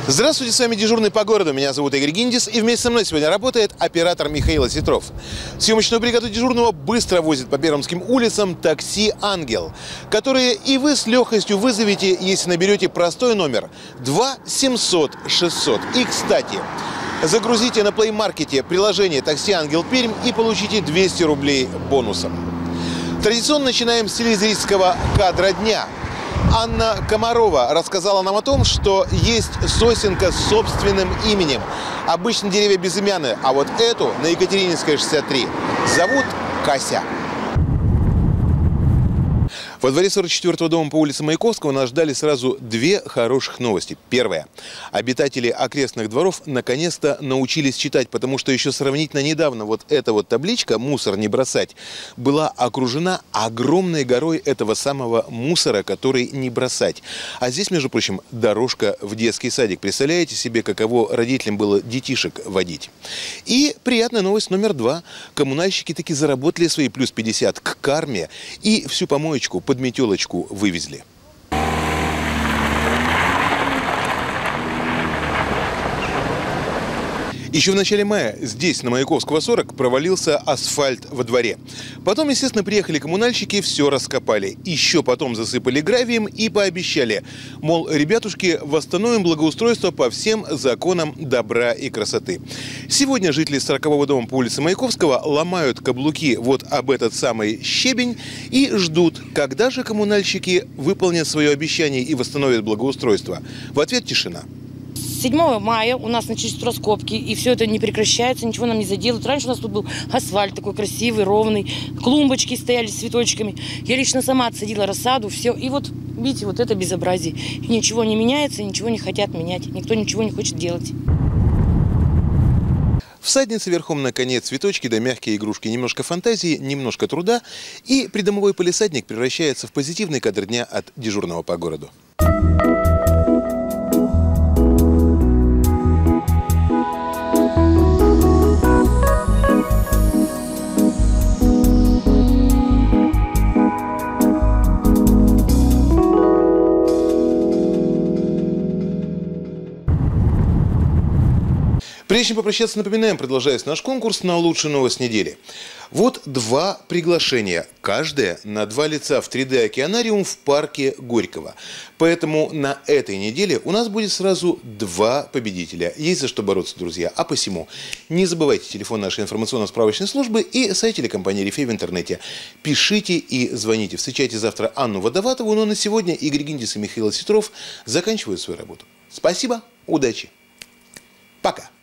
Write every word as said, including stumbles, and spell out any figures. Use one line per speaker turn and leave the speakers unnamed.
Здравствуйте, с вами дежурный по городу. Меня зовут Игорь Гиндис, и вместе со мной сегодня работает оператор Михаил Ситров. Съемочную бригаду дежурного быстро возит по пермским улицам такси «Ангел», которые и вы с легкостью вызовете, если наберете простой номер два семьсот шестьсот. И, кстати, загрузите на Play Market приложение «Такси Ангел Пермь» и получите двести рублей бонусом. Традиционно начинаем с телезрительского кадра дня. Анна Комарова рассказала нам о том, что есть сосенка с собственным именем. Обычно деревья безымянные, а вот эту на Екатерининской шестьдесят три зовут Кася. Во дворе сорок четвёртого дома по улице Маяковского нас ждали сразу две хороших новости. Первая. Обитатели окрестных дворов наконец-то научились читать, потому что еще сравнительно недавно вот эта вот табличка «Мусор не бросать» была окружена огромной горой этого самого мусора, который не бросать. А здесь, между прочим, дорожка в детский садик. Представляете себе, каково родителям было детишек водить? И приятная новость номер два. Коммунальщики таки заработали свои плюс пятьдесят к карме и всю помоечку под метелочку вывезли. Еще в начале мая здесь, на Маяковского сорок, провалился асфальт во дворе. Потом, естественно, приехали коммунальщики, все раскопали. Еще потом засыпали гравием и пообещали, мол, ребятушки, восстановим благоустройство по всем законам добра и красоты. Сегодня жители сорокового дома по улице Маяковского ломают каблуки вот об этот самый щебень и ждут, когда же коммунальщики выполнят свое обещание и восстановят благоустройство. В ответ тишина.
седьмого мая у нас начались раскопки, и все это не прекращается, ничего нам не заделают. Раньше у нас тут был асфальт такой красивый, ровный, клумбочки стояли с цветочками. Я лично сама отсадила рассаду, все. И вот, видите, вот это безобразие. И ничего не меняется, ничего не хотят менять, никто ничего не хочет делать.
Всадница верхом на коне, цветочки да мягкие игрушки, немножко фантазии, немножко труда, и придомовой полисадник превращается в позитивный кадр дня от дежурного по городу. Прежде чем попрощаться, напоминаем, продолжается наш конкурс на лучшую новость недели. Вот два приглашения, каждое на два лица в три дэ океанариум в парке Горького. Поэтому на этой неделе у нас будет сразу два победителя. Есть за что бороться, друзья. А посему не забывайте телефон нашей информационно-справочной службы и сайт телекомпании «Рифей» в интернете. Пишите и звоните. Встречайте завтра Анну Водоватову. Но на сегодня Игорь Гиндис и Михаил Ситров заканчивают свою работу. Спасибо, удачи, пока.